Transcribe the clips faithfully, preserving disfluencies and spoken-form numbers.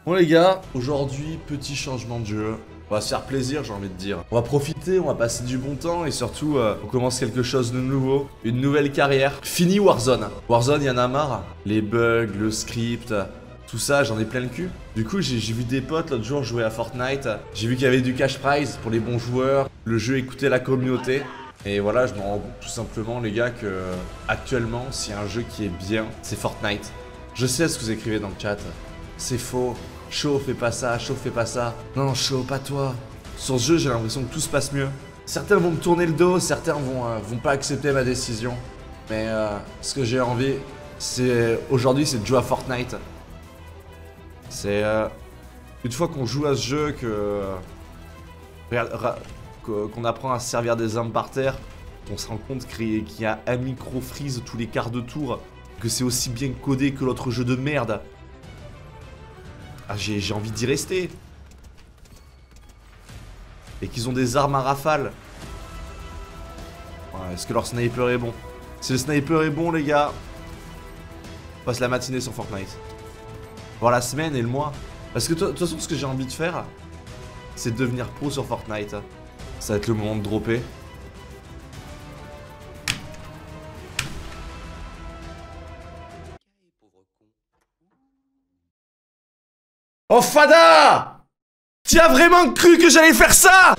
Bon les gars, aujourd'hui, petit changement de jeu. On va se faire plaisir, j'ai envie de dire. On va profiter, on va passer du bon temps et surtout, euh, on commence quelque chose de nouveau. Une nouvelle carrière. Fini Warzone. Warzone, il y en a marre. Les bugs, le script, tout ça, j'en ai plein le cul. Du coup, j'ai vu des potes l'autre jour jouer à Fortnite. J'ai vu qu'il y avait du cash prize pour les bons joueurs. Le jeu écoutait la communauté. Et voilà, je me rends compte tout simplement, les gars, que actuellement, s'il y a un jeu qui est bien, c'est Fortnite. Je sais ce que vous écrivez dans le chat. C'est faux. Chaud, fais pas ça. Chaud, fais pas ça. Non, Chaud, pas toi. Sur ce jeu, j'ai l'impression que tout se passe mieux. Certains vont me tourner le dos, certains vont, euh, vont pas accepter ma décision. Mais euh, ce que j'ai envie, c'est aujourd'hui, c'est de jouer à Fortnite. C'est euh, une fois qu'on joue à ce jeu que qu'on apprend à se servir des armes par terre, qu'on se rend compte qu'il y a un micro freeze tous les quarts de tour, que c'est aussi bien codé que l'autre jeu de merde. Ah, j'ai envie d'y rester. Et qu'ils ont des armes à rafale. Ouais, est-ce que leur sniper est bon? Si le sniper est bon, les gars, on passe la matinée sur Fortnite. Voir la semaine et le mois. Parce que de toute façon, ce que j'ai envie de faire, c'est de devenir pro sur Fortnite. Ça va être le moment de dropper. Oh Fada! Tu as vraiment cru que j'allais faire ça?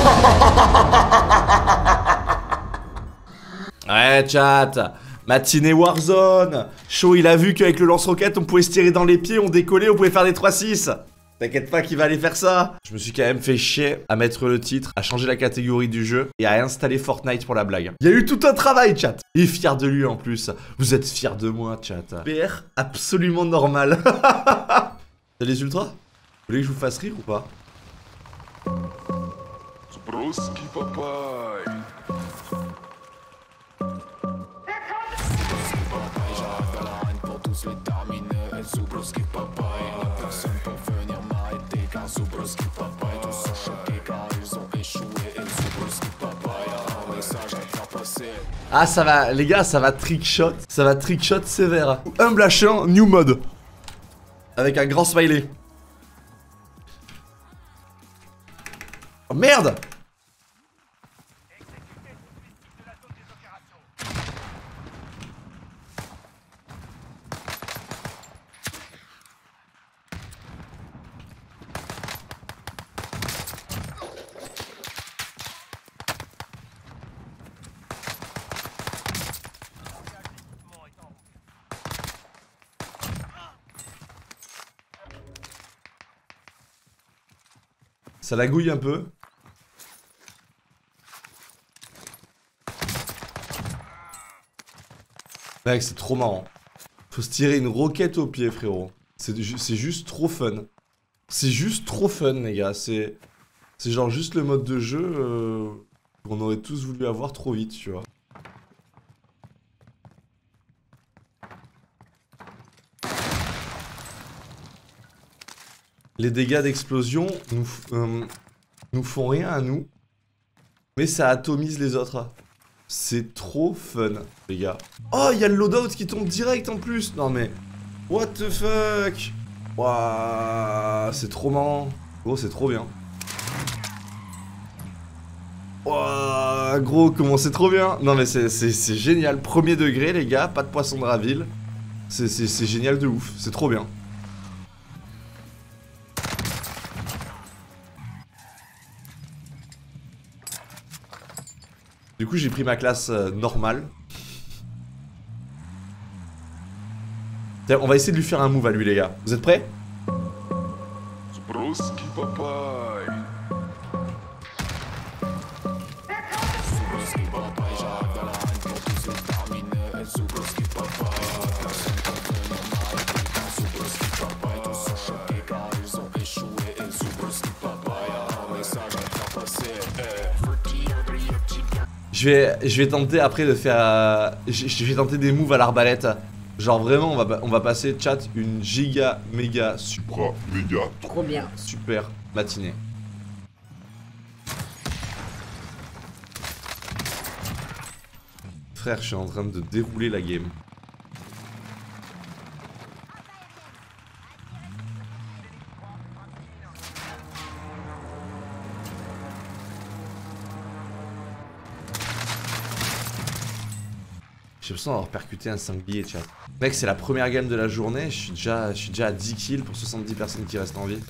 Ouais, chat. Matinée Warzone. Chaud, il a vu qu'avec le lance-roquette, on pouvait se tirer dans les pieds, on décollait, on pouvait faire des trois six. T'inquiète pas qu'il va aller faire ça. Je me suis quand même fait chier à mettre le titre, à changer la catégorie du jeu et à installer Fortnite pour la blague. Il y a eu tout un travail, chat. Il est fier de lui en plus. Vous êtes fiers de moi, chat. P R absolument normal. T'as les ultras? Vous voulez que je vous fasse rire ou pas? Ah, ça va, les gars, ça va trickshot. Ça va trickshot sévère. Humble H un, new mode. Avec un grand smiley. Oh merde! Ça lagouille un peu. Mec, c'est trop marrant. Faut se tirer une roquette au pied, frérot. C'est juste trop fun. C'est juste trop fun, les gars. C'est c'est genre juste le mode de jeu euh, qu'on aurait tous voulu avoir trop vite, tu vois. Les dégâts d'explosion nous, euh, nous font rien à nous, mais ça atomise les autres. C'est trop fun, les gars. Oh, il y a le loadout qui tombe direct en plus. Non mais, what the fuck? Waouh, c'est trop marrant. Gros, c'est trop bien. Waouh, gros, comment c'est trop bien. Non mais c'est génial. Premier degré, les gars, pas de poisson de ravile. C'est génial de ouf, c'est trop bien. Du coup, j'ai pris ma classe euh, normale. On va essayer de lui faire un move à lui, les gars. Vous êtes prêts? Je vais, je vais tenter après de faire... Euh, je, je vais tenter des moves à l'arbalète. Genre vraiment, on va, on va passer, chat, une giga, méga, supra, méga, trop bien, super matinée. Frère, je suis en train de dérouler la game. J'ai l'impression d'avoir percuté un sanglier, chat. Mec, c'est la première game de la journée, je suis déjà, je suis déjà à dix kills pour soixante-dix personnes qui restent en vie.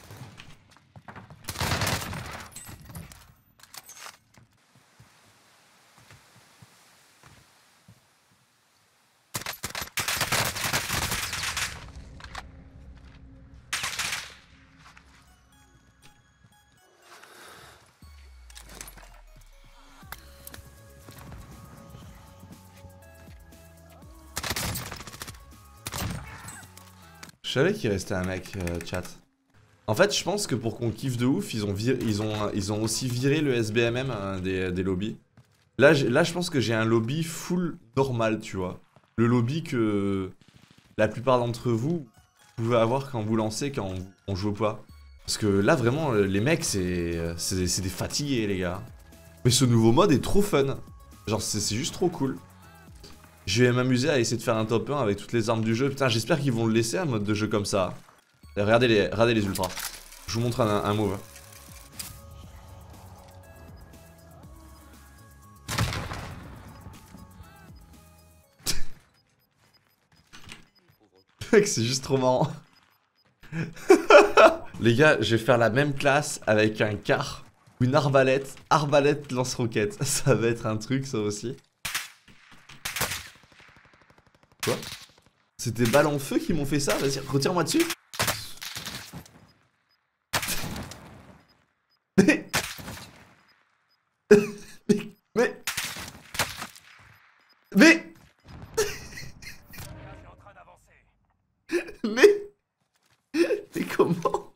Je savais qu'il restait un mec, euh, chat. En fait, je pense que pour qu'on kiffe de ouf, ils ont, vir ils ont, ils ont aussi viré le S B M M hein, des, des lobbies. Là, là, je pense que j'ai un lobby full normal, tu vois. Le lobby que la plupart d'entre vous pouvez avoir quand vous lancez, quand on, on joue pas. Parce que là, vraiment, les mecs, c'est c'est des fatigués, les gars. Mais ce nouveau mode est trop fun. Genre, c'est juste trop cool. Je vais m'amuser à essayer de faire un top un avec toutes les armes du jeu. Putain, j'espère qu'ils vont le laisser un mode de jeu comme ça. Et regardez les, regardez les ultras. Je vous montre un, un move. Mec, c'est juste trop marrant. Les gars, je vais faire la même classe avec un car ou une arbalète. Arbalète lance-roquette. Ça va être un truc, ça aussi. Quoi? C'est des balles en feu qui m'ont fait ça? Vas-y, retire-moi dessus. Mais... mais... Mais... Mais... Mais... Mais comment?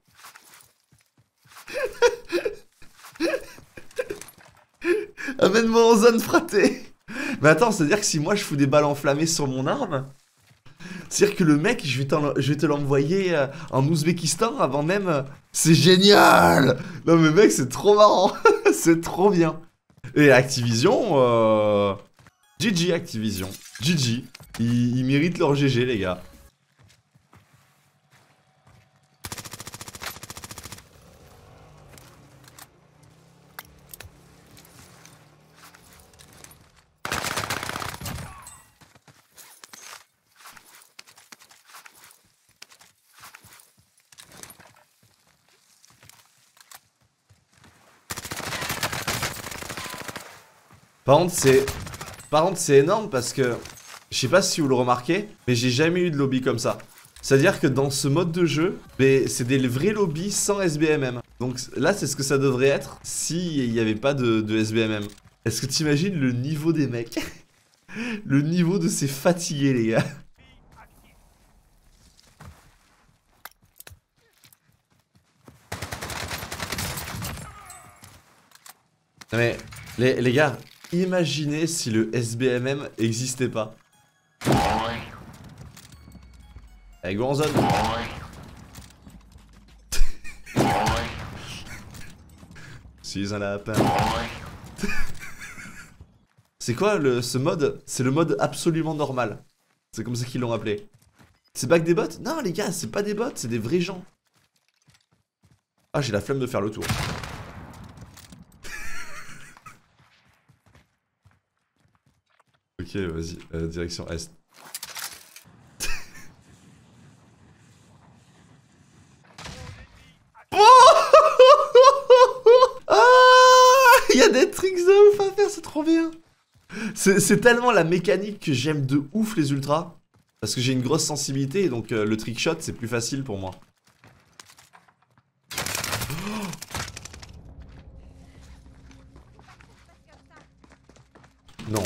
Amène-moi en zone frappée. Mais attends, c'est-à-dire que si moi je fous des balles enflammées sur mon arme, c'est-à-dire que le mec, je vais, je vais te l'envoyer euh, en Ouzbékistan avant même... Euh, c'est génial! Non mais mec, c'est trop marrant. C'est trop bien. Et Activision, euh... G G Activision. G G. Ils, ils méritent leur G G, les gars. Par contre, c'est... Par contre, c'est énorme parce que... Je sais pas si vous le remarquez, mais j'ai jamais eu de lobby comme ça. C'est-à-dire que dans ce mode de jeu, c'est des vrais lobbies sans S B M M. Donc là, c'est ce que ça devrait être s'il n'y avait pas de, de S B M M. Est-ce que t'imagines le niveau des mecs? Le niveau de ces fatigués, les gars. Non mais, les, les gars... Imaginez si le S B M M existait pas. Avec Warzone. Suis un lapin. C'est quoi le, ce mode? C'est le mode absolument normal. C'est comme ça qu'ils l'ont appelé. C'est pas que des bots? Non les gars, c'est pas des bots, c'est des vrais gens. Ah, j'ai la flemme de faire le tour. Ok, vas-y, euh, direction Est. Il y a des tricks de ouf à faire, c'est trop bien. C'est tellement la mécanique que j'aime de ouf les ultras. Parce que j'ai une grosse sensibilité et donc euh, le trick shot c'est plus facile pour moi. Non.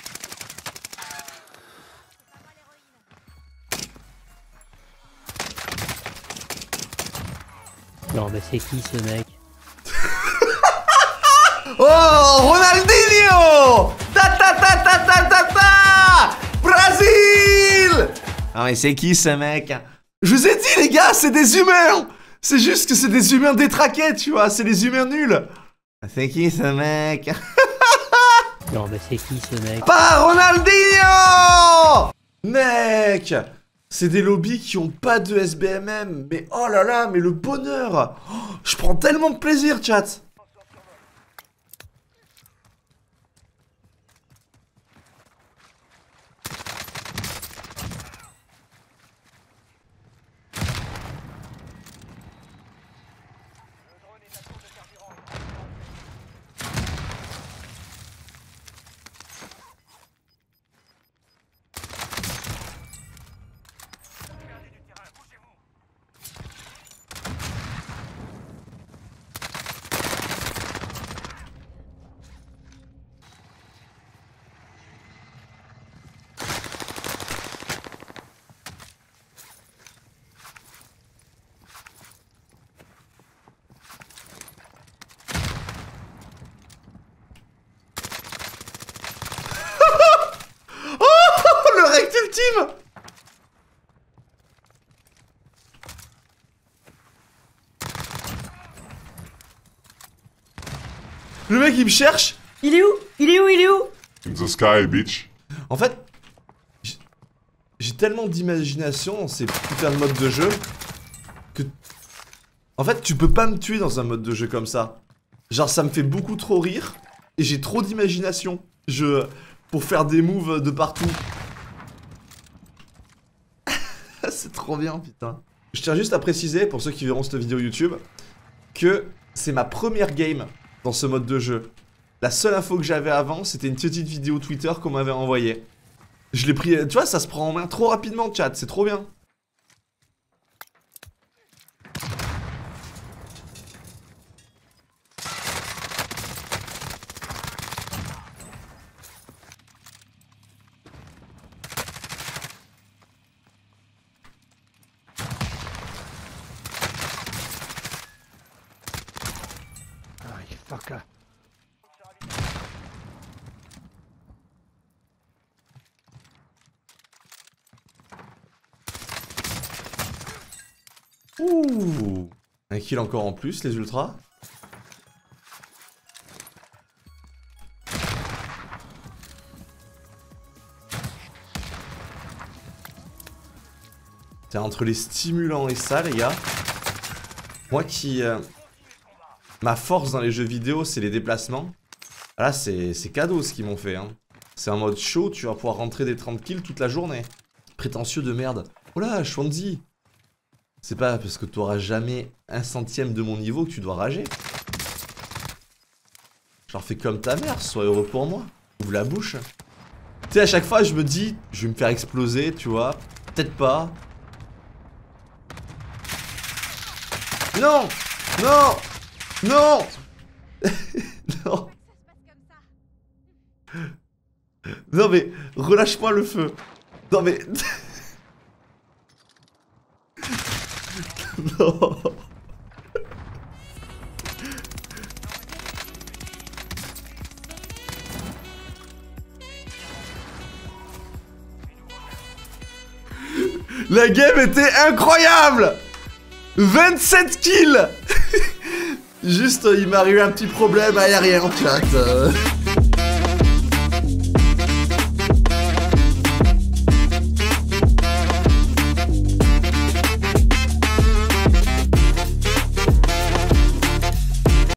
Non mais c'est qui ce mec? Oh, Ronaldinho! Ta ta ta ta ta ta ta! Brésil! Ah mais c'est qui ce mec? Je vous ai dit les gars, c'est des humains! C'est juste que c'est des humains détraqués, tu vois, c'est des humains nuls! C'est qui ce mec? Non mais c'est qui ce mec? Pas Ronaldinho! Mec! C'est des lobbies qui ont pas de S B M M, mais oh là là, mais le bonheur! Oh, je prends tellement de plaisir, chat! ultime. Le mec il me cherche. Il est où? Il est où? Il est où? In the sky, bitch. En fait, j'ai tellement d'imagination dans ces putains de modes de jeu que... En fait, tu peux pas me tuer dans un mode de jeu comme ça. Genre, ça me fait beaucoup trop rire et j'ai trop d'imagination. Je... Pour faire des moves de partout. C'est trop bien, putain. Je tiens juste à préciser, pour ceux qui verront cette vidéo YouTube, que c'est ma première game dans ce mode de jeu. La seule info que j'avais avant, c'était une petite vidéo Twitter qu'on m'avait envoyée. Je l'ai pris... Tu vois, ça se prend en main trop rapidement, chat. C'est trop bien. Ah, you fucker. Ouh. Un kill encore en plus, les ultras. T'es entre les stimulants et ça, les gars. Moi qui... Euh, ma force dans les jeux vidéo, c'est les déplacements. Là, c'est cadeau ce qu'ils m'ont fait. Hein. C'est un mode chaud, tu vas pouvoir rentrer des trente kills toute la journée. Prétentieux de merde. Oh là, Shwanzi. C'est pas parce que tu auras jamais un centième de mon niveau que tu dois rager. Genre fais comme ta mère, sois heureux pour moi. Ouvre la bouche. Tu sais, à chaque fois, je me dis, je vais me faire exploser, tu vois. Peut-être pas. Non! Non! Non! Non! Non mais, relâche-moi le feu. Non mais... Non. La game était incroyable. vingt-sept kills. Juste, il m'arrive un petit problème aérien en chat.